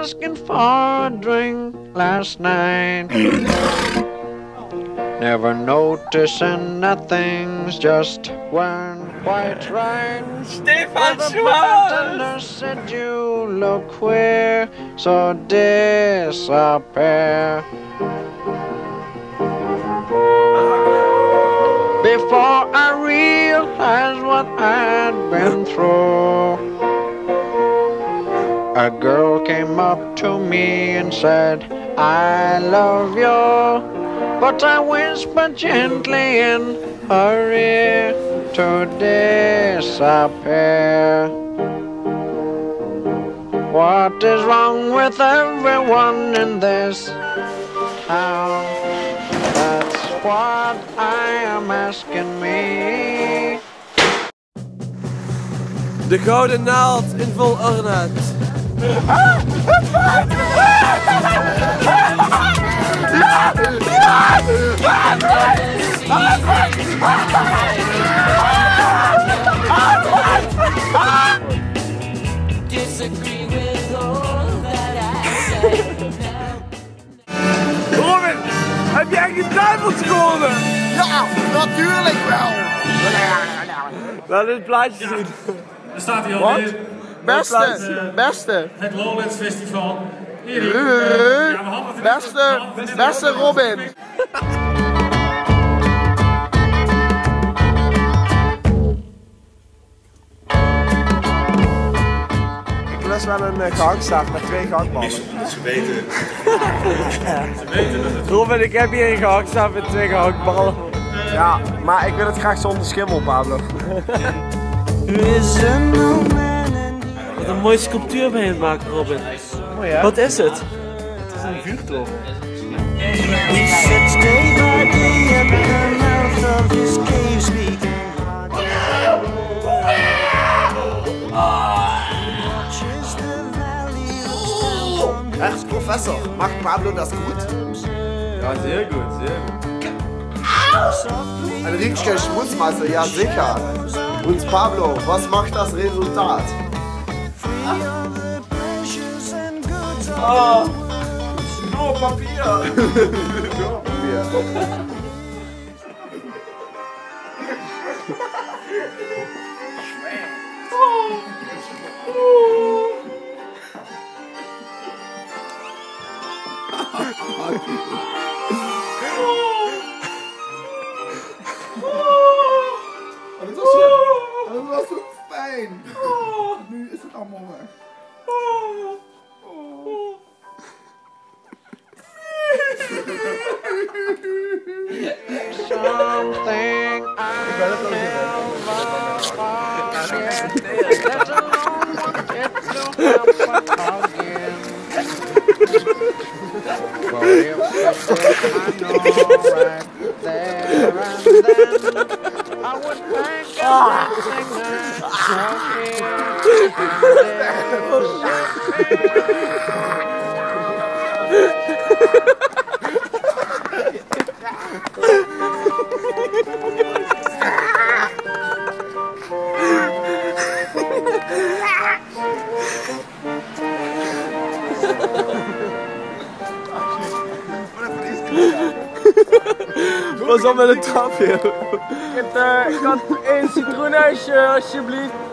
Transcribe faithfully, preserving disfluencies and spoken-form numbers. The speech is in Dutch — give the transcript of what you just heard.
asking for a drink last night. Never noticing nothing's just weren't quite right. Stefan The Schwarz! bartender said you look queer, so disappear. Before I realized what I'd been through, a girl came up to me and said, I love you. But I whispered gently in her ear to disappear. What is wrong with everyone in this town? That's what I am asking me. De gouden naald in vol ornaat. Robin, heb jij geduiveld gewonnen? Ja, natuurlijk wel. Laat dit plaatje zien. Daar staat hij alweer. Beste, beste. Het Lowlands Festival. Erik, Uh, uh, ja, we hadden het beste, beste Robin. Ik lust wel een uh, gehangstaaf met twee gangballen. Ze weten. Robin, ik heb hier een gehangstaaf met twee gehangballen. Ja, maar ik wil het graag zonder schimmel, Pablo. Wat een mooie sculptuur ben je aan het maken, Robin. Mooi, hè? Wat is het? Het is een vuurtoren. Echt, professor, macht Pablo das gut? Ja, sehr gut, sehr gut. Ein richtiger Schmutzmeister, ja sicher. Und Pablo, was macht das Resultat? Oh, nur Papier. Nur Papier. Dat was, dat was zo fijn. Nu is het allemaal weg. Something I never forget. Let alone want it to happen again. But if it did, I know right there and then I would thank everything that's Pas op met een trapje. Ik had één citroenijsje alsjeblieft.